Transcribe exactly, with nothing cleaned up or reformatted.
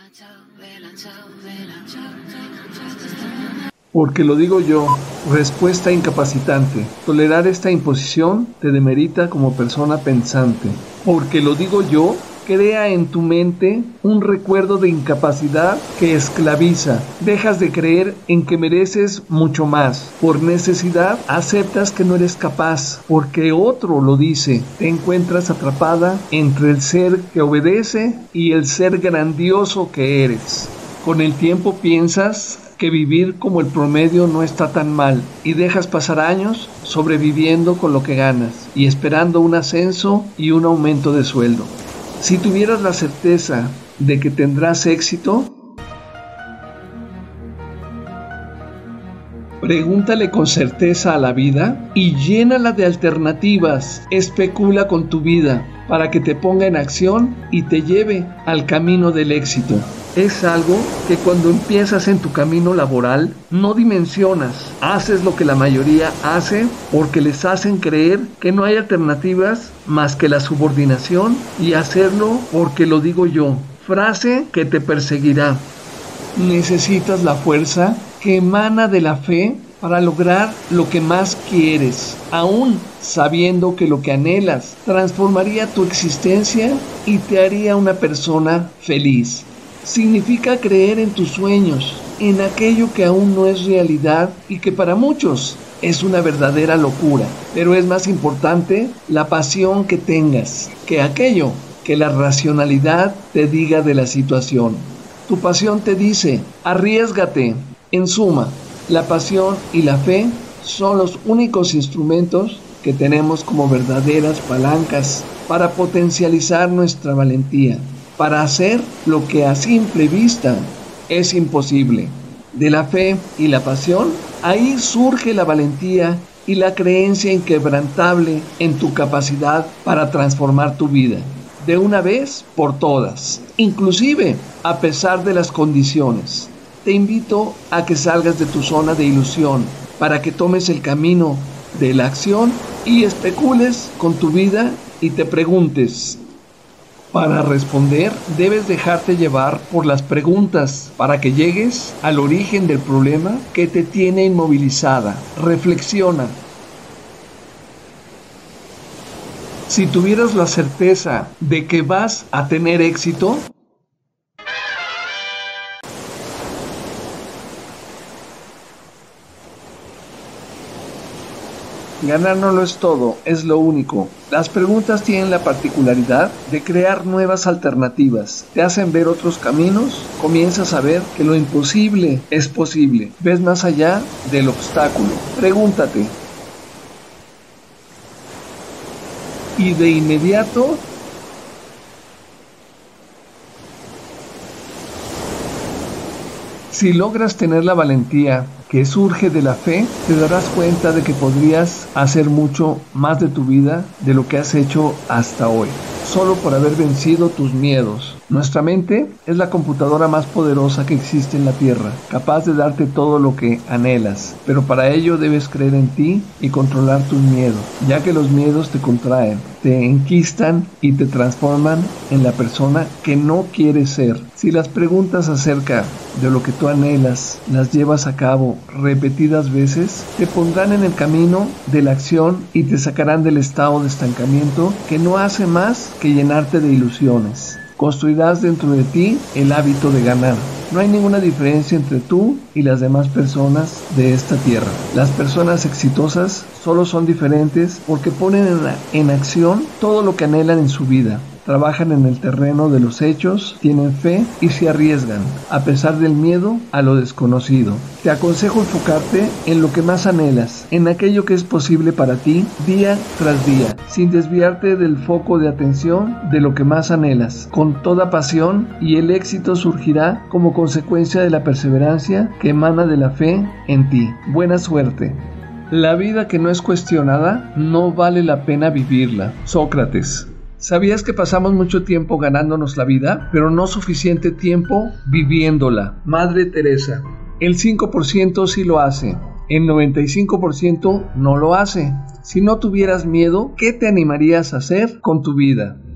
Porque lo digo yo, respuesta incapacitante. Tolerar esta imposición te demerita como persona pensante. Porque lo digo yo, crea en tu mente un recuerdo de incapacidad que esclaviza. Dejas de creer en que mereces mucho más. Por necesidad, aceptas que no eres capaz, porque otro lo dice. Te encuentras atrapada entre el ser que obedece y el ser grandioso que eres. Con el tiempo piensas que vivir como el promedio no está tan mal y dejas pasar años sobreviviendo con lo que ganas y esperando un ascenso y un aumento de sueldo. Si tuvieras la certeza de que tendrás éxito, pregúntale con certeza a la vida y llénala de alternativas. Especula con tu vida para que te ponga en acción y te lleve al camino del éxito. Es algo que cuando empiezas en tu camino laboral no dimensionas. Haces lo que la mayoría hace porque les hacen creer que no hay alternativas más que la subordinación y hacerlo porque lo digo yo. Frase que te perseguirá. Necesitas la fuerza que emana de la fe para lograr lo que más quieres, aún sabiendo que lo que anhelas transformaría tu existencia y te haría una persona feliz. Significa creer en tus sueños, en aquello que aún no es realidad y que para muchos es una verdadera locura. Pero es más importante la pasión que tengas que aquello que la racionalidad te diga de la situación. Tu pasión te dice, arriésgate. En suma, la pasión y la fe son los únicos instrumentos que tenemos como verdaderas palancas para potencializar nuestra valentía, para hacer lo que a simple vista es imposible. De la fe y la pasión, ahí surge la valentía y la creencia inquebrantable en tu capacidad para transformar tu vida, de una vez por todas, inclusive a pesar de las condiciones. Te invito a que salgas de tu zona de ilusión para que tomes el camino de la acción y especules con tu vida y te preguntes. Para responder, debes dejarte llevar por las preguntas para que llegues al origen del problema que te tiene inmovilizada. Reflexiona. Si tuvieras la certeza de que vas a tener éxito, ganar no lo es todo, es lo único. Las preguntas tienen la particularidad de crear nuevas alternativas. Te hacen ver otros caminos, comienzas a ver que lo imposible es posible. Ves más allá del obstáculo. Pregúntate. Y de inmediato si logras tener la valentía que surge de la fe, te darás cuenta de que podrías hacer mucho más de tu vida de lo que has hecho hasta hoy, solo por haber vencido tus miedos. Nuestra mente es la computadora más poderosa que existe en la Tierra, capaz de darte todo lo que anhelas, pero para ello debes creer en ti y controlar tus miedos, ya que los miedos te contraen, te enquistan y te transforman en la persona que no quieres ser. Si las preguntas acerca de lo que tú anhelas las llevas a cabo repetidas veces, te pondrán en el camino de la acción y te sacarán del estado de estancamiento que no hace más que llenarte de ilusiones. Construirás dentro de ti el hábito de ganar. No hay ninguna diferencia entre tú y las demás personas de esta tierra. Las personas exitosas solo son diferentes porque ponen en, en acción todo lo que anhelan en su vida. Trabajan en el terreno de los hechos, tienen fe y se arriesgan, a pesar del miedo a lo desconocido. Te aconsejo enfocarte en lo que más anhelas, en aquello que es posible para ti día tras día, sin desviarte del foco de atención de lo que más anhelas, con toda pasión, y el éxito surgirá como consecuencia de la perseverancia que emana de la fe en ti. Buena suerte. La vida que no es cuestionada no vale la pena vivirla. Sócrates. ¿Sabías que pasamos mucho tiempo ganándonos la vida, pero no suficiente tiempo viviéndola? Madre Teresa. El cinco por ciento sí lo hace, el noventa y cinco por ciento no lo hace. Si no tuvieras miedo, ¿qué te animarías a hacer con tu vida?